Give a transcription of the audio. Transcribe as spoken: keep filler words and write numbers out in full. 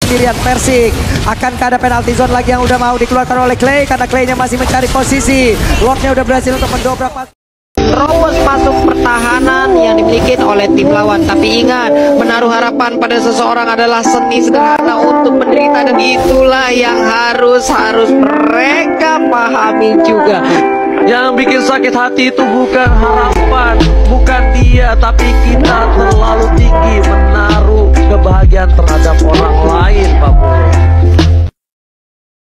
sendirian. Persik akankah ada penalti zone lagi yang udah mau dikeluarkan oleh Clay, karena Claynya masih mencari posisi. Lordnya udah berhasil untuk mendobrak pas. Terobos masuk pertahanan yang dimiliki oleh tim lawan. Tapi ingat, menaruh harapan pada seseorang adalah seni sederhana untuk menderita, dan itulah yang harus harus mereka pahami juga. Yang bikin sakit hati itu bukan harapan, bukan dia, tapi kita terlalu tinggi menaruh kebahagiaan terhadap orang lain, Pak Bro.